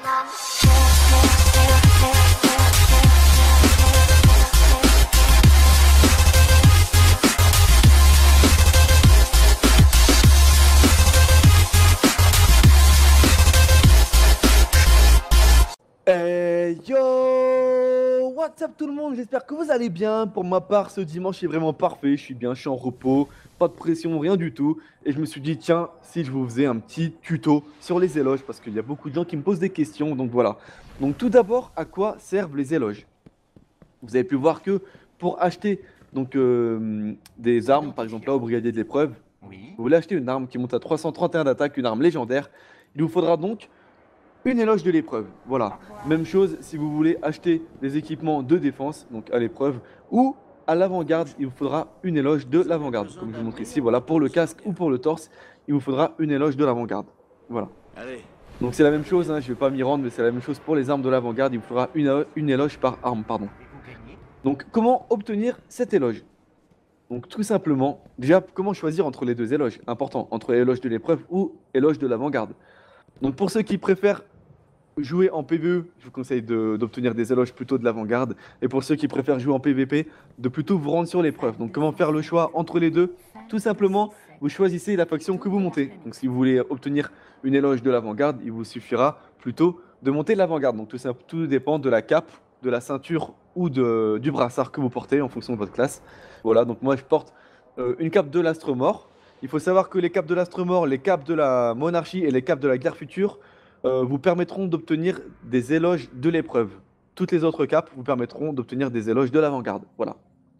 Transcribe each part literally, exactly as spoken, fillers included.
Hey yo, what's up tout le monde, j'espère que vous allez bien. Pour ma part, ce dimanche est vraiment parfait, je suis bien, je suis en repos, pas de pression, rien du tout. Et je me suis dit, tiens, si je vous faisais un petit tuto sur les éloges, parce qu'il y a beaucoup de gens qui me posent des questions, donc voilà. Donc tout d'abord, à quoi servent les éloges? Vous avez pu voir que pour acheter donc, euh, des armes, par exemple là au brigadier de l'épreuve, Oui. vous voulez acheter une arme qui monte à trois cent trente et un d'attaque, une arme légendaire, il vous faudra donc une éloge de l'épreuve, voilà. Même chose si vous voulez acheter des équipements de défense, donc à l'épreuve, ou à l'avant-garde, il vous faudra une éloge de l'avant-garde. Comme je vous montre ici, voilà, pour le casque ou pour le torse, il vous faudra une éloge de l'avant-garde. Voilà. Allez. Donc c'est la même chose, hein, je ne vais pas m'y rendre, mais c'est la même chose pour les armes de l'avant-garde, il vous faudra une, une éloge par arme, pardon. Donc comment obtenir cette éloge? Donc tout simplement, déjà, comment choisir entre les deux éloges? Important, entre éloge de l'épreuve ou éloge de l'avant-garde. Donc pour ceux qui préfèrent jouer en P V E, je vous conseille d'obtenir de, des éloges plutôt de l'avant-garde. Et pour ceux qui préfèrent jouer en P V P, de plutôt vous rendre sur l'épreuve. Donc comment faire le choix entre les deux? Tout simplement, vous choisissez la faction que vous montez. Donc si vous voulez obtenir une éloge de l'avant-garde, il vous suffira plutôt de monter l'avant-garde. Donc tout, ça, tout dépend de la cape, de la ceinture ou de, du brassard que vous portez en fonction de votre classe. Voilà, donc moi je porte euh, une cape de l'Astre Mort. Il faut savoir que les capes de l'Astre Mort, les capes de la Monarchie et les capes de la Guerre Future Euh, vous permettront d'obtenir des éloges de l'épreuve. Toutes les autres capes vous permettront d'obtenir des éloges de l'avant-garde. Voilà.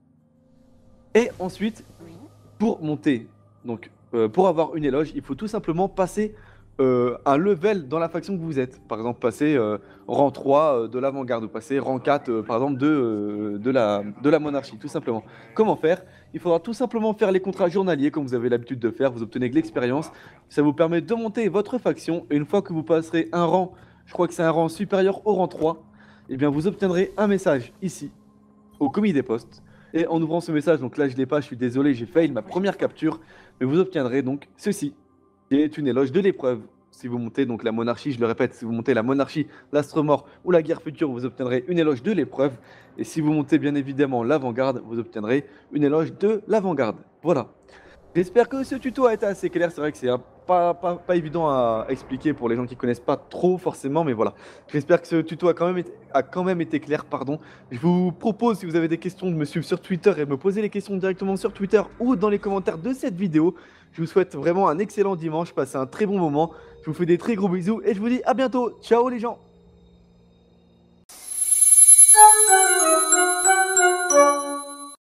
Et ensuite, pour monter, donc euh, pour avoir une éloge, il faut tout simplement passer euh, un level dans la faction que vous êtes. Par exemple, passer euh, rang trois euh, de l'avant-garde ou passer rang quatre, euh, par exemple, de, euh, de, la, de la monarchie, tout simplement. Comment faire? Il faudra tout simplement faire les contrats journaliers, comme vous avez l'habitude de faire. Vous obtenez de l'expérience. Ça vous permet de monter votre faction. Et une fois que vous passerez un rang, je crois que c'est un rang supérieur au rang trois, eh bien, vous obtiendrez un message ici, au commis des postes. Et en ouvrant ce message, donc là je ne l'ai pas, je suis désolé, j'ai fail ma première capture, mais vous obtiendrez donc ceci, qui est une éloge de l'épreuve. Si vous montez donc la monarchie, je le répète, si vous montez la monarchie, l'astre mort ou la guerre future, vous obtiendrez une éloge de l'épreuve. Et si vous montez bien évidemment l'avant-garde, vous obtiendrez une éloge de l'avant-garde. Voilà. J'espère que ce tuto a été assez clair, c'est vrai que c'est pas, pas, pas évident à expliquer pour les gens qui connaissent pas trop forcément, mais voilà. J'espère que ce tuto a quand même été, a quand même été clair, pardon. Je vous propose, si vous avez des questions, de me suivre sur Twitter et me poser les questions directement sur Twitter ou dans les commentaires de cette vidéo. Je vous souhaite vraiment un excellent dimanche, passez un très bon moment. Je vous fais des très gros bisous et je vous dis à bientôt. Ciao les gens!